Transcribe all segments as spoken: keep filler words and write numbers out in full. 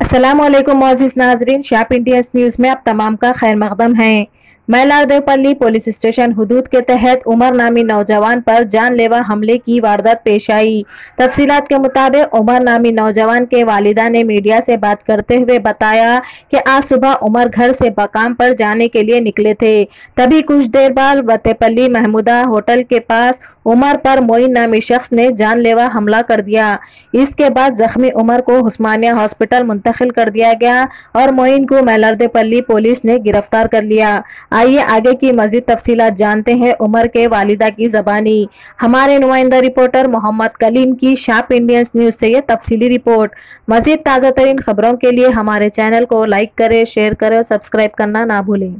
अस्सलामुअलैकुम मोअज़्ज़िज़ नाज़रीन, शाप India news में आप तमाम का खैर मकदम है। मैलारदेवपल्ली पुलिस स्टेशन हुदूद के तहत उमर नामी नौजवान पर जानलेवा हमले की वारदात पेश आई। तफसीलात के मुताबिक उमर नामी नौजवान के वालिदा ने मीडिया से बात करते हुए बताया कि आज सुबह उमर घर से मकाम पर जाने के लिए निकले थे। तभी कुछ देर बाद वतेपल्ली महमूदा होटल के पास उमर पर मोइन नामी शख्स ने जानलेवा हमला कर दिया। इसके बाद जख्मी उमर को उस्मानिया हॉस्पिटल मुंतकिल कर दिया गया और मोइन को मैलारदेवपल्ली पुलिस ने गिरफ्तार कर लिया। आइए आगे की मजीद तफसीलात जानते हैं उमर के वालिदा की जबानी। हमारे नुमाइंदा रिपोर्टर मोहम्मद कलीम की शाप इंडियन न्यूज से ये तफसीली रिपोर्ट। मजीद ताज़ा तरीन खबरों के लिए हमारे चैनल को लाइक करें, शेयर करें और सब्सक्राइब करना ना भूलें।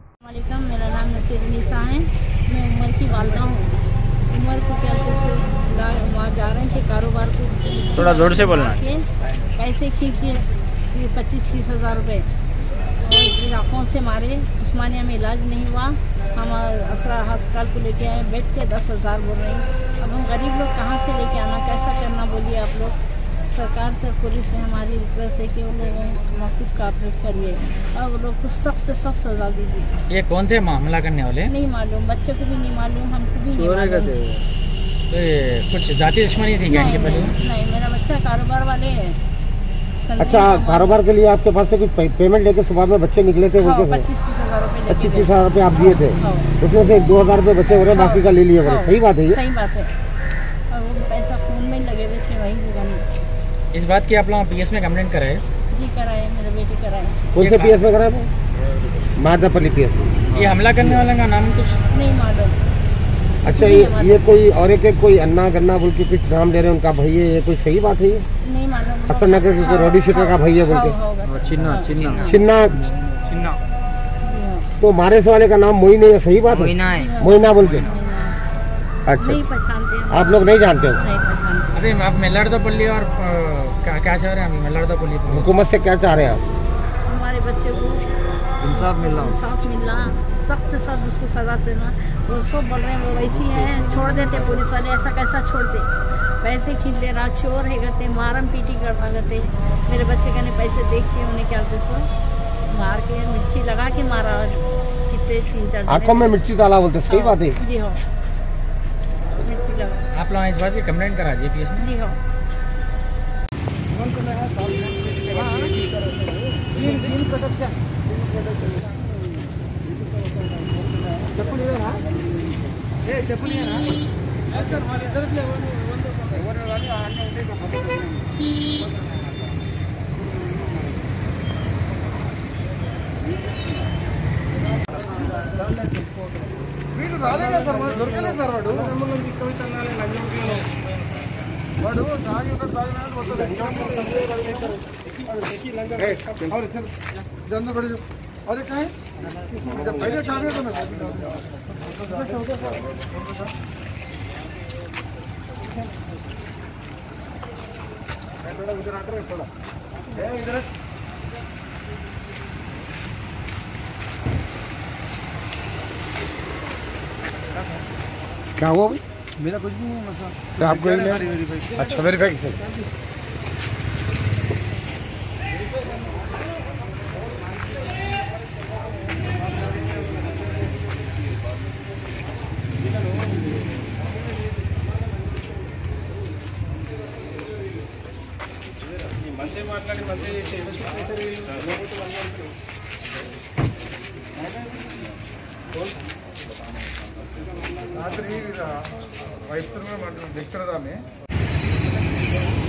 मेरा नाम नसीरुन्निसा है, मैं उमर की वालिदा हूँ। उमर को क्या वहाँ जा रहे थे कारोबार को, थोड़ा जोर से बोलना। पैसे खींच के पच्चीस तीस हज़ार रुपये और आँखों से मारे। उस्मानिया में इलाज नहीं हुआ, हम असरा अस्पताल को लेके आए, बेड के दस हज़ार बोल रहे हैं। अब हम गरीब लोग कहाँ से लेके आना, कैसा करना, बोलिए आप लोग। सरकार से पुलिस से हमारी रिक्वेस्ट है कि उन लोगों कुछ कापरेट करिए और वो लोग कुछ सख्त से सख्त सजा दीजिए। ये कौन थे मामला करने वाले? नहीं मालूम, बच्चे को भी नहीं मालूम, हमको भी नहीं मालूम। तो ये कुछ जाति दुश्मनी थी क्या इनके पहले? नहीं, मेरा बच्चा कारोबार वाले है। अच्छा, कारोबार के लिए आपके पास से कुछ पेमेंट लेके सुबह में बच्चे निकले थे? हाँ, पच्चीस तीस हज़ार रुपये पच्चीस तीस हज़ार रुपये आप दिए थे, उसमें से दो हज़ार रुपये बच्चे हो रहे, बाकी का ले लिए बोले। सही बात है? सही बात है। और वो पैसा खून में लगे हुए थे वही जगह। इस बात की आप लोग पीएस में कंप्लेंट कराए? जी कराए, मेरे बेटे कराए। कौन से पीएस में कराए? मादापल्ली पीएस में। ये हमला करने वाले का नाम कुछ नहीं मालूम। अच्छा, ये ये कोई और एक कोई अन्ना गन्ना बोल के कुछ नाम ले रहे हैं उनका भाई है, ये कोई सही बात है? ये नहीं मालूम। हसन नगर के रोडी शूटर का भाई है बोल के, चिन्ना चिन्ना छिन्ना चिन्ना। तो मारे से वाले का नाम मोइन है, सही बात है? मोइना बोल के। अच्छा, नहीं पहचानते, आप लोग नहीं जानते हो? नहीं पहचानते। अरे आप मैलारदेवपल्ली और क्या क्या चाह रहे हैं? मैलारदेवपल्ली हुकूमत से क्या चाह रहे हैं आप? हमारे बच्चे को इंसाफ मिलना, इंसाफ मिलना, सख्त सख्त उसको सजा देना। वो सब बोल रहे हैं वो वैसी है, छोड़ देते पुलिस वाले, ऐसा कैसा छोड़ते? पैसे खींच ले रहा, चोर है करते, मारम पीटी करता करते। मेरे बच्चे का ने पैसे देख के उन्हें क्या सो मार के मिर्ची लगा के मारा। कितने तीन चार आंखों में मिर्ची डाला बोलते, सही बात है? जी हो, मिर्ची लगा। आप लोग इस बात की कंप्लेंट करा दिए पीएस में? जी हो। अरे काय पहिले टाकायचं ना थोड़ा उधर आकर थोड़ा इधर। क्या हुआ भाई? मेरा कुछ नहीं है मसला। आपको अच्छा वेरीफाई మంచి మాట్లాడి మంచి రాత్రి వైఫ్ తో మాట్లాడుతున్నాం, దిక్కురదామే